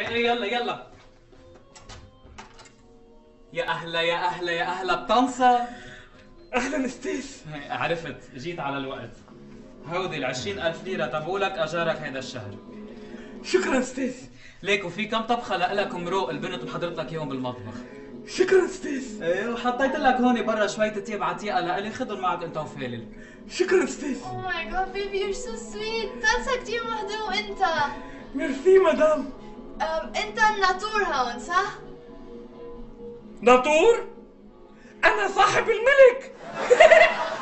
يلا يلا. يا اهلا يا اهلا يا اهلا بطنسة. اهلا ستيف. عرفت جيت على الوقت. هودي ال20,000 ليرة تبعولك اجارك هيدا الشهر. شكرا ستيف. ليك وفي كم طبخة لك مروق البنت محضرت لك اياهم بالمطبخ. شكرا ستيف. ايه وحطيت لك هون برا شوية تياب عتيقة لإلي خدهم معك انت وفالل. شكرا ستيف. Oh my god, baby, you're so sweet. تنسى كتير مهضوم انت. ميرسي مدام. انت الناطور هون صح؟ ناطور؟ انا صاحب الملك.